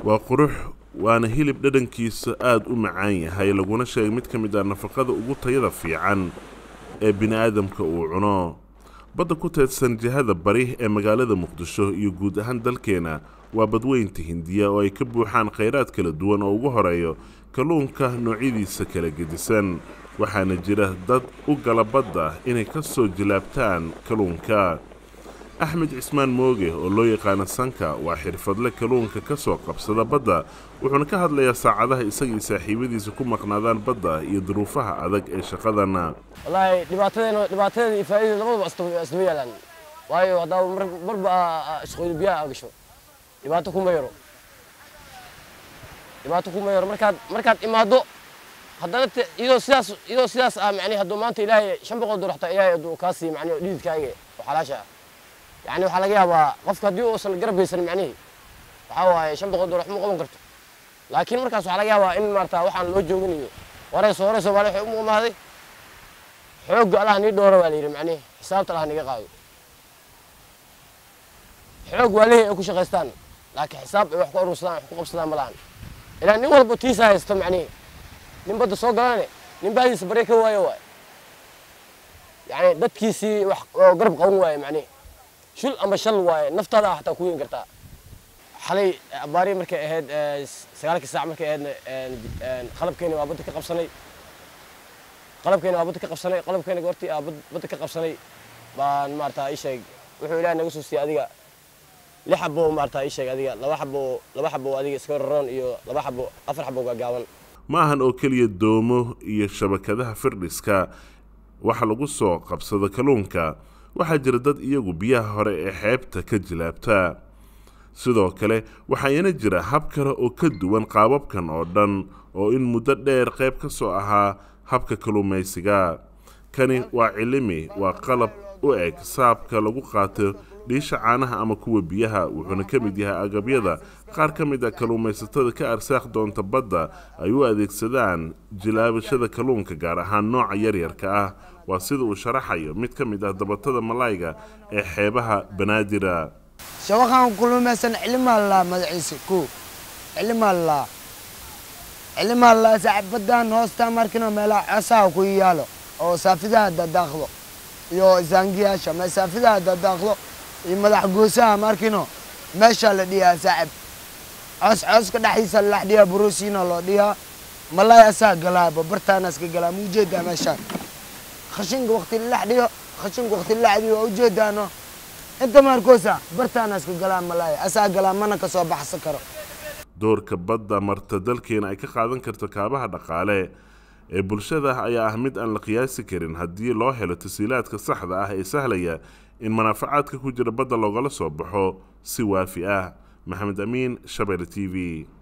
وقروح waana hilib dhadhankiisa aad u macaan yahay laguna sheegay mid ka mid ah nafaqada ugu tayada fiican ee bini'aadamka uu cuno. badda ku teedsan jihada bari ee magaalada Muqdisho iyo guud ahaan dalkeena waa badweynta Hindiya oo ay ka buuxaan kheyraad kala duwan oo ugu horeeyo kalluunka noocyadiisa kala gedisan, waxaana jira dad u gala badda inay ka soo jilaabtaan kalluunka. Axmed Cismaan Mooge oo loo yaqaan Sanka waa xirfadle kalluunka ka soo qabsada badda, wuxuuna ka hadlayaa saacadaha isaga iyo saaxiibadiisa ku maqnaadaan badda iyo duruufaha adag ee shaqadana. wallahi dhibaatada iyo faa'iidada labadaba isdaba yaalaan, waayo hadaa marba shaqooyin biyaha gasho dhibaato kuma yaro markaad imaado haddana iyadoo sidaas macni hadduu maanta ilaahay 500 dollar xataa ilaahay hadduu kaa siiyo macni dhididkaaga oo xalaasha يعني waxaa laga yaabaa qofka hadii uu san garab haysan macnihi waxa waaye 500 dollar ma qaban karto, laakiin markaas waxa laga yaabaa in maarta waxaan loo jooginayo warayso wala waxay u maaday xoog Allah ni dooro waa leeyahay macnihi xisaabta Allah niga qaado xoog wali ay ku shaqeystaan laakiin xisaab ay wax ku urursadaan wax ku qabsadaan ma lahan ilaa nin walba tiisa haysto macnihi nin badda soo galane nin baadiisa bari ka waayo يعني dadkiisi wax garab qaban waayo macnihi shil ama shal waaye naftada xataa ku yein kartaa. xalay abaari markay ahayd 9 saac markay ahayd qalabkeena waa badda ka qabsanay qalabkeena goortii badda ka qabsanay baan maartaa ii sheeg wuxuu ilaahay naga soo siiyay adiga 6 xabo maartaa ii sheeg adiga 2 xabo adiga iska roon iyo 2 xabo 4 xabo gaaban. ma ahan oo kaliya doomo iyo shabakadaha firdhiska waxa lagu soo qabsado kalluunka, waxaa jira dad iyagu biyaha hore ee xeebta ka jilaabta. sidoo kale waxaana jira hab kale oo ka duwan qaababkan oo dhan oo in muddo dheer qayb ka soo ahaa habka kalluumaysiga. kani waa cilmi, waa qalab u eg saabka lagu qaato dhiisha caanaha ama kuwa biyaha, wuxuuna ka mid yahay agabyada qaar ka mid ah kalluumaysatada ka arsaaq doonta badda ay u adeegsadaan jilaabashada kalluunka, gaar ahaan nooca yaryarka ah. waa sida uu sharaxayo mid ka mid ah dabatada malayga ee xeebaha Banaadir. shawaqan kullumaysan cilmi la magaciisa ku cilmi la saabadan hoosta markina meela asaa ku yaalo oo saafida daaqdo iyo zangiyaasha ma saafida daaqdo iyo madax goosaha markino meesha la dhiyaa saacib as ka dhaxaysa la dhiyaa buruusina loo dhiyaa malay asaa galaabo bartaana iska galaa muujeeda meesha خشنق وقت اللحديو خشنق وقت اللحديو وجدانه انت ماركوسا برتانا اسك غلام ملاي اسا غلام mana ka soo baxsan karo. doorka badda marta dalkeena ay ka qaadan karto kaabaha dhaqaale ee bulshada ayaa ah mid aan la qiyaasi karin haddii loo helo tasiilaadka saxda ah ee sahlaya in manaafacaadka ku jira badda looga soo baxo si waafi ah. Maxamed Amiin, Shabeelle TV.